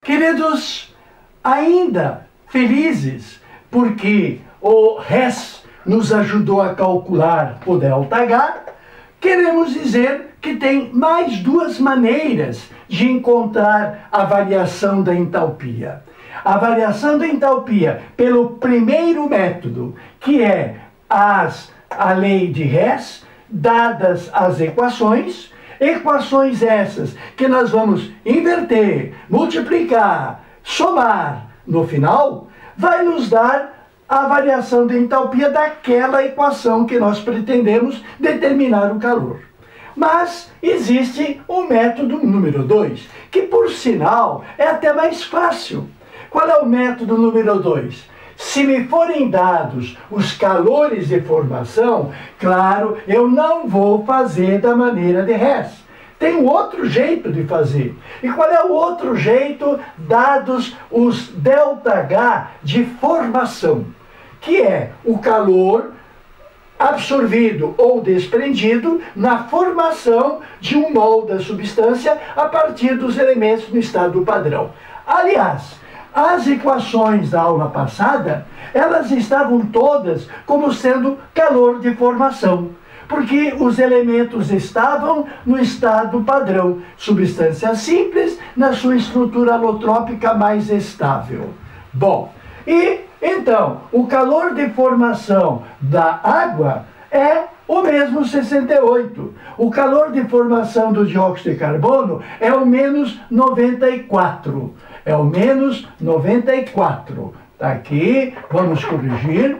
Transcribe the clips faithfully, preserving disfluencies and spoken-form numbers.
Queridos, ainda felizes, porque o Hess nos ajudou a calcular o ΔH, queremos dizer que tem mais duas maneiras de encontrar a variação da entalpia. A variação da entalpia pelo primeiro método, que é as, a lei de Hess, dadas as equações, equações essas que nós vamos inverter, multiplicar, somar no final, vai nos dar a variação de entalpia daquela equação que nós pretendemos determinar o calor. Mas existe o método número dois, que por sinal é até mais fácil. Qual é o método número dois? Se me forem dados os calores de formação, claro, eu não vou fazer da maneira de Hess. Tem um outro jeito de fazer. E qual é o outro jeito, dados os ΔH de formação? Que é o calor absorvido ou desprendido na formação de um mol da substância a partir dos elementos no estado padrão. Aliás, as equações da aula passada, elas estavam todas como sendo calor de formação, porque os elementos estavam no estado padrão, substância simples na sua estrutura alotrópica mais estável. Bom, e então, o calor de formação da água é o mesmo sessenta e oito. O calor de formação do dióxido de carbono é o menos noventa e quatro. É o menos noventa e quatro. Tá aqui, vamos corrigir.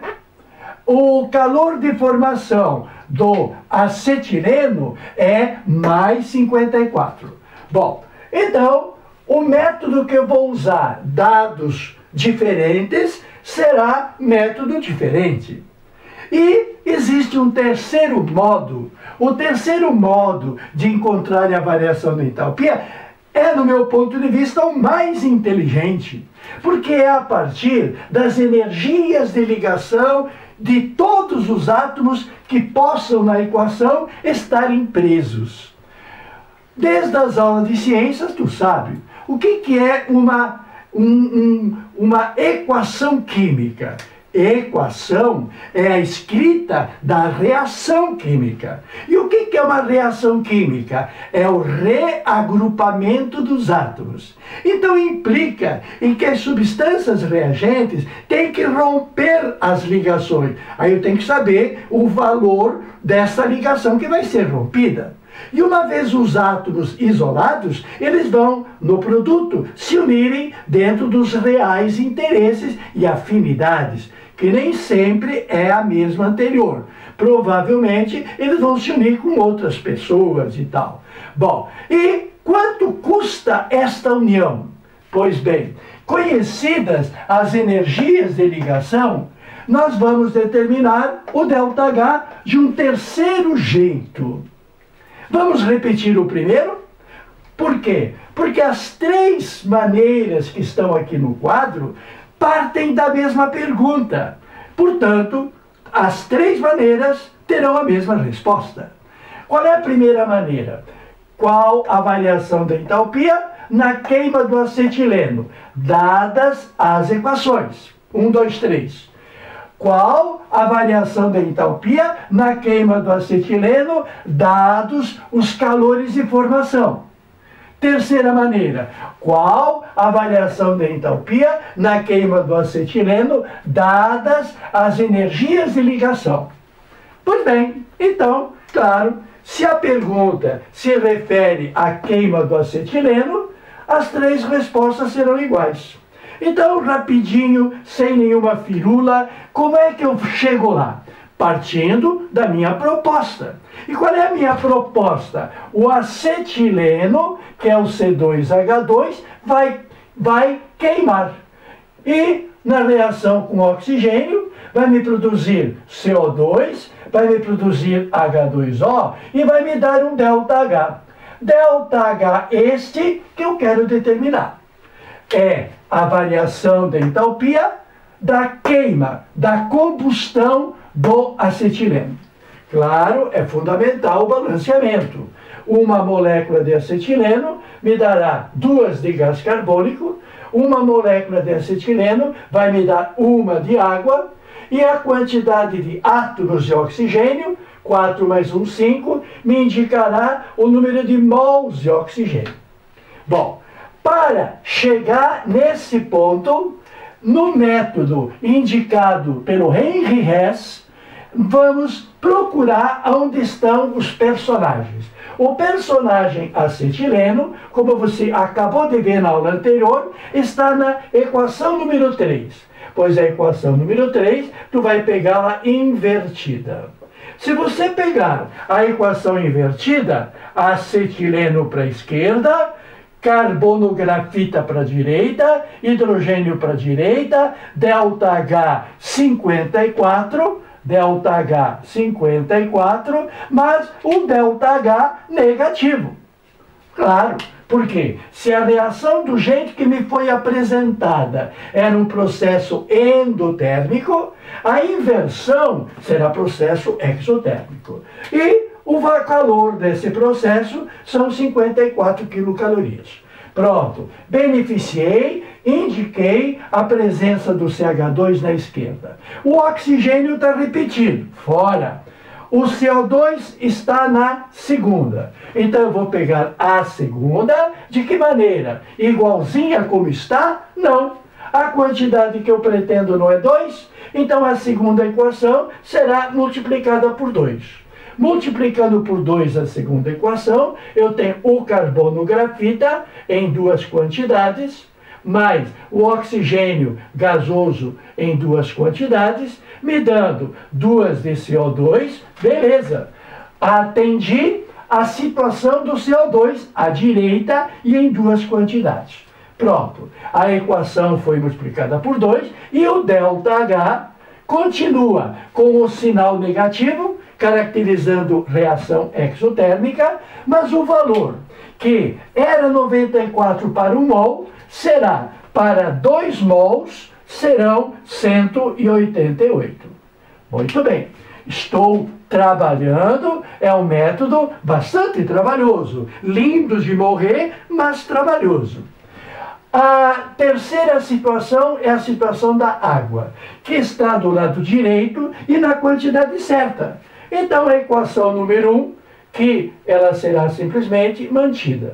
O calor de formação do acetileno é mais cinquenta e quatro. Bom, então, o método que eu vou usar, dados diferentes, será método diferente. E existe um terceiro modo. O terceiro modo de encontrar a variação da entalpia é, no meu ponto de vista, o mais inteligente, porque é a partir das energias de ligação de todos os átomos que possam, na equação, estarem presos. Desde as aulas de ciências, tu sabe, o que, que é uma, um, um, uma equação química? Equação é a escrita da reação química. E o que é uma reação química? É o reagrupamento dos átomos. Então implica em que as substâncias reagentes têm que romper as ligações. Aí eu tenho que saber o valor dessa ligação que vai ser rompida. E uma vez os átomos isolados, eles vão, no produto, se unirem dentro dos reais interesses e afinidades, que nem sempre é a mesma anterior. Provavelmente, eles vão se unir com outras pessoas e tal. Bom, e quanto custa esta união? Pois bem, conhecidas as energias de ligação, nós vamos determinar o ΔH de um terceiro jeito. Vamos repetir o primeiro? Por quê? Porque as três maneiras que estão aqui no quadro partem da mesma pergunta. Portanto, as três maneiras terão a mesma resposta. Qual é a primeira maneira? Qual a variação da entalpia na queima do acetileno, dadas as equações? um, dois, três. Qual a variação da entalpia na queima do acetileno, dados os calores de formação? Terceira maneira, qual a variação da entalpia na queima do acetileno, dadas as energias de ligação? Pois bem, então, claro, se a pergunta se refere à queima do acetileno, as três respostas serão iguais. Então, rapidinho, sem nenhuma firula, como é que eu chego lá? Partindo da minha proposta. E qual é a minha proposta? O acetileno, que é o C dois H dois, vai, vai queimar. E, na reação com oxigênio, vai me produzir C O dois, vai me produzir H dois O e vai me dar um ΔH. ΔH este que eu quero determinar. É a variação da entalpia da queima, da combustão do acetileno. Claro, é fundamental o balanceamento. Uma molécula de acetileno me dará duas de gás carbônico, uma molécula de acetileno vai me dar uma de água, e a quantidade de átomos de oxigênio, quatro mais um, cinco, me indicará o número de mols de oxigênio. Bom, para chegar nesse ponto, no método indicado pelo Henri Hess, vamos procurar onde estão os personagens. O personagem acetileno, como você acabou de ver na aula anterior, está na equação número três. Pois a equação número três, tu vai pegá-la invertida. Se você pegar a equação invertida, acetileno para a esquerda, carbono grafita para a direita, hidrogênio para a direita, delta H cinquenta e quatro, delta H cinquenta e quatro, mas o delta H negativo. Claro, porque se a reação do jeito que me foi apresentada era um processo endotérmico, a inversão será processo exotérmico. E o calor desse processo são cinquenta e quatro quilocalorias. Pronto, beneficiei, indiquei a presença do C H dois na esquerda. O oxigênio está repetido, fora. O C O dois está na segunda. Então eu vou pegar a segunda, de que maneira? Igualzinha como está? Não. A quantidade que eu pretendo não é dois, então a segunda equação será multiplicada por dois. Multiplicando por dois a segunda equação, eu tenho o carbono grafita em duas quantidades, mais o oxigênio gasoso em duas quantidades, me dando duas de C O dois, beleza. Atendi a situação do C O dois à direita e em duas quantidades. Pronto, a equação foi multiplicada por dois e o ΔH continua com o sinal negativo, caracterizando reação exotérmica, mas o valor que era noventa e quatro para um mol será para dois mols, serão cento e oitenta e oito. Muito bem, estou trabalhando, é um método bastante trabalhoso, lindo de morrer, mas trabalhoso. A terceira situação é a situação da água, que está do lado direito e na quantidade certa. Então a equação número um, que ela será simplesmente mantida.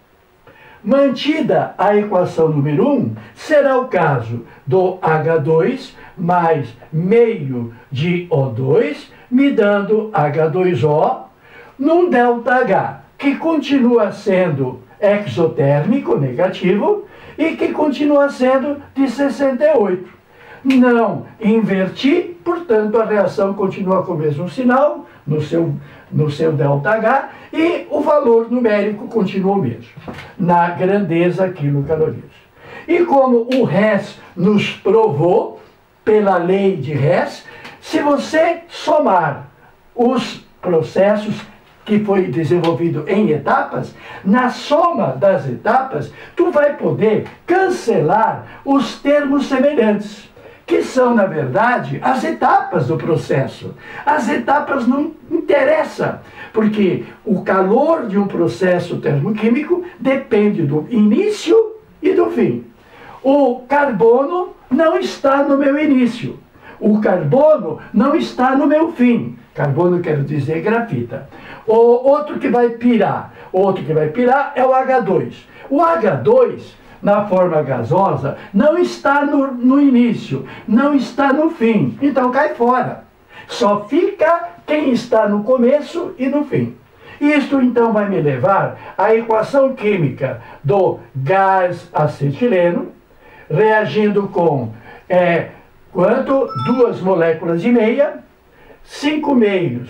Mantida a equação número um, será o caso do H dois mais meio de O dois, me dando H dois O, num ΔH, que continua sendo exotérmico, negativo, e que continua sendo de sessenta e oito. Não inverti, portanto a reação continua com o mesmo sinal no seu, no seu ΔH e o valor numérico continua o mesmo, na grandeza quilocalorias. E como o Hess nos provou, pela lei de Hess, se você somar os processos que foi desenvolvido em etapas, na soma das etapas, tu vai poder cancelar os termos semelhantes, que são, na verdade, as etapas do processo. As etapas não interessam, porque o calor de um processo termoquímico depende do início e do fim. O carbono não está no meu início. O carbono não está no meu fim. Carbono quero dizer grafita. O outro que vai pirar, outro que vai pirar é o H dois. O H dois, na forma gasosa, não está no, no início, não está no fim. Então cai fora. Só fica quem está no começo e no fim. Isto então vai me levar à equação química do gás acetileno, reagindo com é, quanto? Duas moléculas e meia, cinco meios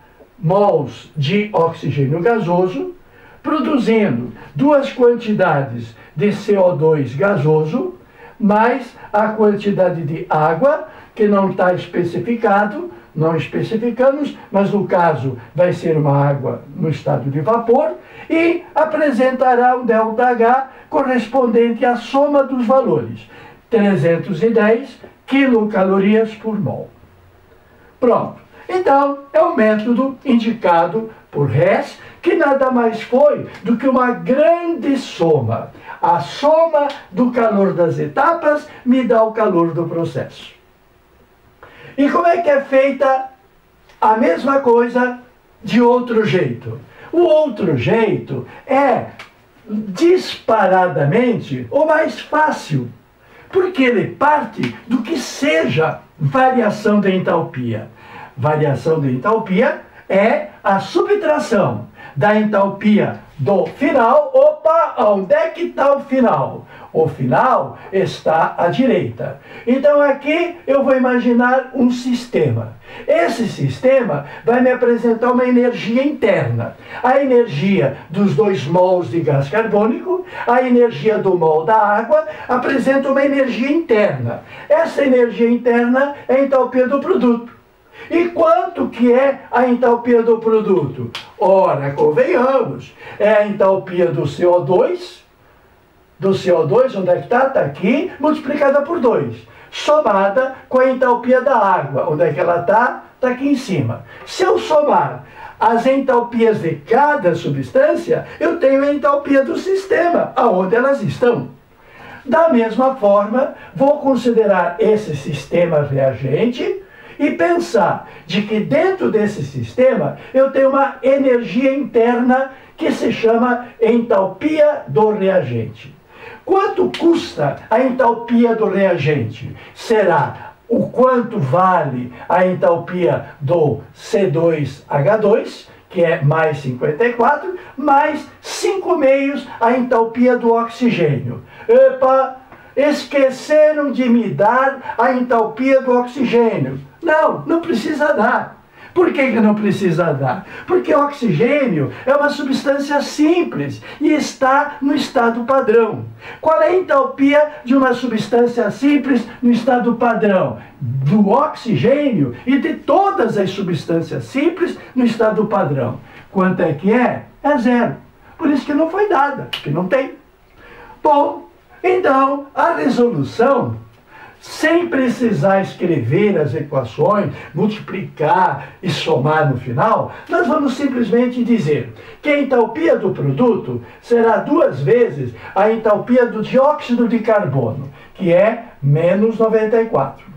mols de oxigênio gasoso, produzindo duas quantidades de C O dois gasoso, mais a quantidade de água, que não está especificado, não especificamos, mas no caso vai ser uma água no estado de vapor, e apresentará um ΔH correspondente à soma dos valores, trezentos e dez quilocalorias por mol. Pronto. Então, é o método indicado por Hess, que nada mais foi do que uma grande soma. A soma do calor das etapas me dá o calor do processo. E como é que é feita a mesma coisa de outro jeito? O outro jeito é disparadamente o mais fácil, porque ele parte do que seja variação de entalpia. Variação de entalpia é a subtração da entalpia do final. Opa, onde é que está o final? O final está à direita. Então aqui eu vou imaginar um sistema. Esse sistema vai me apresentar uma energia interna. A energia dos dois mols de gás carbônico, a energia do mol da água, apresenta uma energia interna. Essa energia interna é a entalpia do produto. E quanto que é a entalpia do produto? Ora, convenhamos, é a entalpia do C O dois, do C O dois, onde é que está? Está aqui, multiplicada por dois, somada com a entalpia da água. Onde é que ela está? Está aqui em cima. Se eu somar as entalpias de cada substância, eu tenho a entalpia do sistema, aonde elas estão. Da mesma forma, vou considerar esse sistema reagente e pensar de que dentro desse sistema eu tenho uma energia interna que se chama entalpia do reagente. Quanto custa a entalpia do reagente? Será o quanto vale a entalpia do C dois H dois, que é mais cinquenta e quatro, mais cinco meios a entalpia do oxigênio. Epa! Esqueceram de me dar a entalpia do oxigênio. Não, não precisa dar. Por que que não precisa dar? Porque o oxigênio é uma substância simples e está no estado padrão. Qual é a entalpia de uma substância simples no estado padrão? Do oxigênio e de todas as substâncias simples no estado padrão. Quanto é que é? É zero. Por isso que não foi dada, que não tem. Bom, então, a resolução, sem precisar escrever as equações, multiplicar e somar no final, nós vamos simplesmente dizer que a entalpia do produto será duas vezes a entalpia do dióxido de carbono, que é menos noventa e quatro.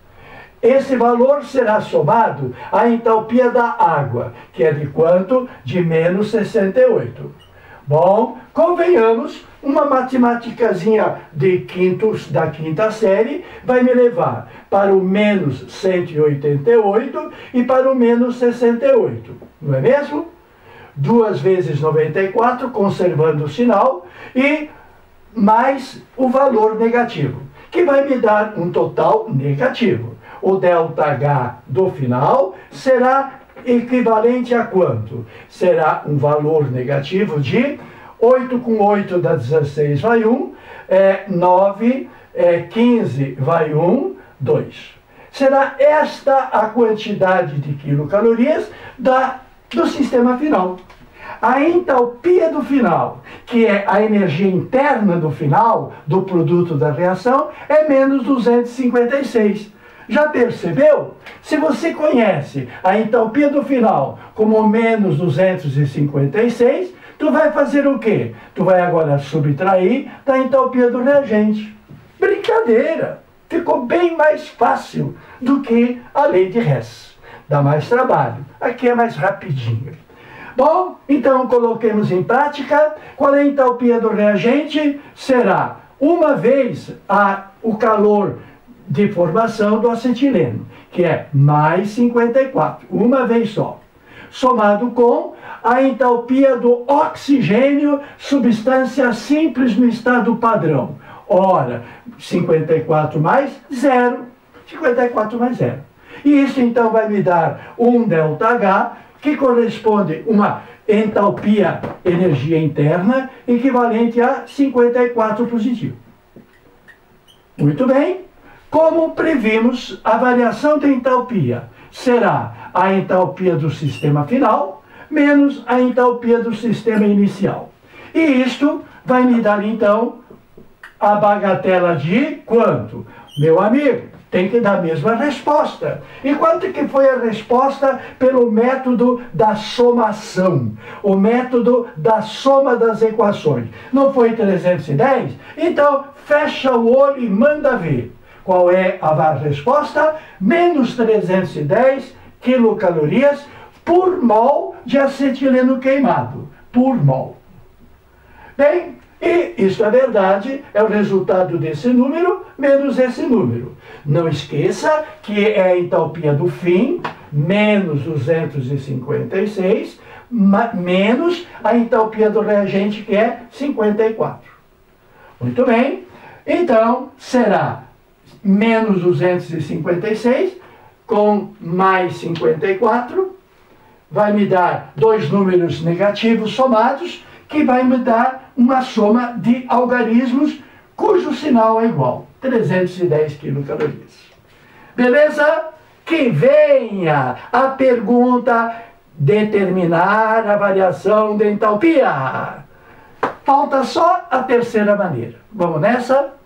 Esse valor será somado à entalpia da água, que é de quanto? De menos sessenta e oito. Bom, convenhamos, uma matemáticazinha de quintos, da quinta série vai me levar para o menos cento e oitenta e oito e para o menos sessenta e oito, não é mesmo? duas vezes noventa e quatro, conservando o sinal, e mais o valor negativo, que vai me dar um total negativo. O ΔH do final será equivalente a quanto? Será um valor negativo de oito com oito dá dezesseis, vai um, é, nove, é, quinze, vai um, dois. Será esta a quantidade de quilocalorias da, do sistema final. A entalpia do final, que é a energia interna do final, do produto da reação, é menos duzentos e cinquenta e seis. Já percebeu? Se você conhece a entalpia do final como menos duzentos e cinquenta e seis, tu vai fazer o quê? Tu vai agora subtrair da entalpia do reagente. Brincadeira! Ficou bem mais fácil do que a lei de Hess. Dá mais trabalho. Aqui é mais rapidinho. Bom, então coloquemos em prática. Qual é a entalpia do reagente? Será uma vez a, o calor de formação do acetileno, que é mais cinquenta e quatro, uma vez só, somado com a entalpia do oxigênio, substância simples no estado padrão. Ora, cinquenta e quatro mais zero, cinquenta e quatro mais zero. E isso então vai me dar um ΔH, que corresponde a uma entalpia, energia interna, equivalente a cinquenta e quatro positivo. Muito bem. Como previmos, a variação de entalpia será a entalpia do sistema final menos a entalpia do sistema inicial. E isto vai me dar, então, a bagatela de quanto? Meu amigo, tem que dar a mesma resposta. E quanto que foi a resposta pelo método da somação, o método da soma das equações? Não foi trezentos e dez? Então, fecha o olho e manda ver. Qual é a resposta? Menos trezentos e dez quilocalorias por mol de acetileno queimado. Por mol. Bem, e isso é verdade, é o resultado desse número menos esse número. Não esqueça que é a entalpia do fim, menos duzentos e cinquenta e seis, menos a entalpia do reagente, que é cinquenta e quatro. Muito bem, então será menos duzentos e cinquenta e seis com mais cinquenta e quatro, vai me dar dois números negativos somados, que vai me dar uma soma de algarismos cujo sinal é igual, trezentos e dez quilocalorias. Beleza? Que venha a pergunta: determinar a variação de entalpia. Falta só a terceira maneira. Vamos nessa?